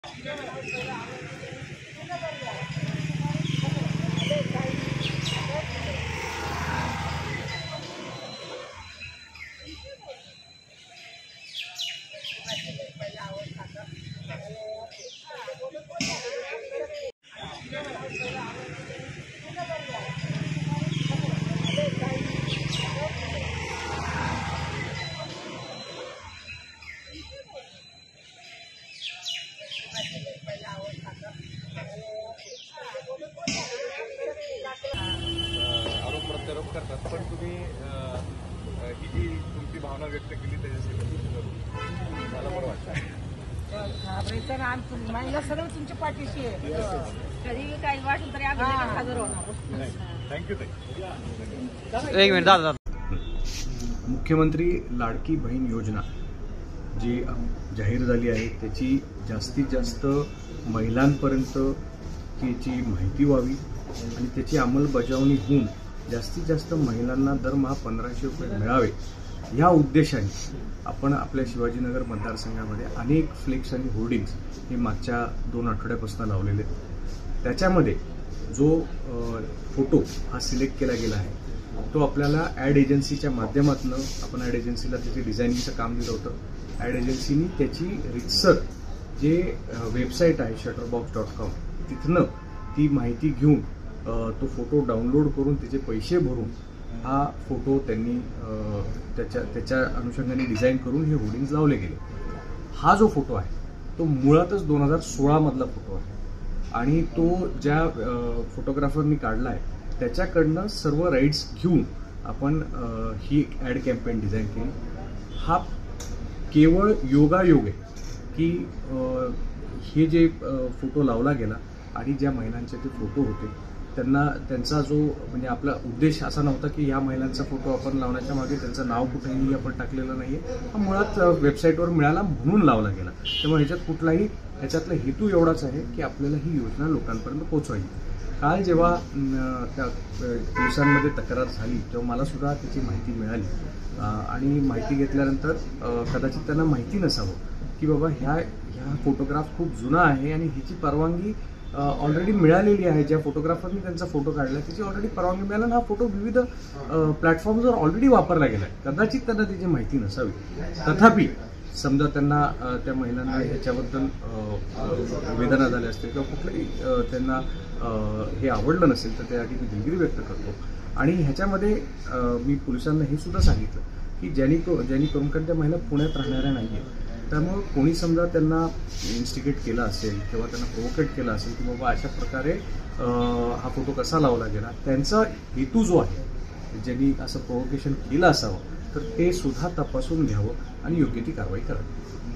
आरोप प्रत्यारोप करतात, पण तुम्ही ही जी तुमची भावना व्यक्त केली त्याच्यासाठी मला बरं वाटतं. महिला सगळं तुमच्या पाठीशी आहे. कधी काही वाटलं तरी आम्ही हजर होणार. थँक्यू. एक मिनिट दादा. मुख्यमंत्री लाडकी बहीण योजना जी जाहीर झाली आहे त्याची जास्तीत जास्त महिलांपर्यंत त्याची माहिती व्हावी आणि त्याची अंमलबजावणी होऊन जास्तीत जास्त महिलांना दरमहा 1500 रुपये मिळावे या उद्देशाने आपण आपल्या शिवाजीनगर मतदारसंघामध्ये अनेक फ्लेक्स आणि होर्डिंग्स हे मागच्या 2 आठवड्यापासून लावलेले आहेत. त्याच्यामध्ये जो फोटो हा सिलेक्ट केला गेला आहे तो आपल्याला ॲड एजन्सीच्या माध्यमातून आपण ॲड एजन्सीला त्याचे डिझायनिंगचं काम दिलं होतं. ॲड एजन्सीनी त्याची रितसर जे वेबसाईट आहे shutterbox.com तिथनं ती माहिती घेऊन तो फोटो डाउनलोड करून त्याचे पैसे भरून हा फोटो त्यांनी त्याच्या अनुषंगाने डिझाईन करून हे होर्डिंग्स लावले गेले. हा जो फोटो आहे तो मुळातच 2016 मधला फोटो आहे आणि तो ज्या फोटोग्राफरनी काढला आहे त्याच्याकडनं सर्व राईट्स घेऊन आपण ही ॲड कॅम्पेन डिझाईन केली. हा केवळ योगायोग आहे की हे जे फोटो लावला गेला आणि ज्या महिलांचे ते फोटो होते त्यांचा जो म्हणजे आपला उद्देश असा नव्हता की ह्या महिलांचा फोटो आपण लावण्याच्या मागे त्यांचं नाव कुठेही आपण टाकलेलं नाही आहे. हा मुळात वेबसाईटवर मिळाला म्हणून लावला गेला. त्यामुळे ह्याच्यातला हेतू एवढाच आहे की आपल्याला ही योजना लोकांपर्यंत पोहोचवायची. काल जेव्हा त्या पोलिसांमध्ये तक्रार झाली तेव्हा मला सुद्धा त्याची माहिती मिळाली आणि माहिती घेतल्यानंतर कदाचित त्यांना माहिती नसावं की बाबा ह्या फोटोग्राफ खूप जुना आहे आणि ह्याची परवानगी ऑलरेडी मिळालेली आहे. ज्या फोटोग्राफरनी त्यांचा फोटो काढला त्याची ऑलरेडी परवानगी मिळाली आणि हा फोटो विविध प्लॅटफॉर्मवर ऑलरेडी वापरला गेला आहे. कदाचित त्यांना त्याची माहिती नसावी. तथापि समजा त्यांना त्या महिलांना ह्याच्याबद्दल वेदना झाल्या असतील किंवा कुठलंही त्यांना हे आवडलं नसेल तर त्यासाठी मी दिलगिरी व्यक्त करतो. आणि ह्याच्यामध्ये मी पोलिसांना हे सुद्धा सांगितलं की ज्यांनी करून कारण त्या महिला पुण्यात राहणाऱ्या नाही आहेत त्यामुळं कोणी समजा त्यांना इन्स्टिगेट केला असेल किंवा त्यांना प्रोवोकेट केला असेल की बाबा अशा प्रकारे हा फोटो कसा लावला गेला त्यांचा हेतू जो आहे ज्यांनी असं प्रोवोकेशन केलं असावं तर ते सुद्धा तपासून घ्यावं आणि योग्य ती कारवाई करावी.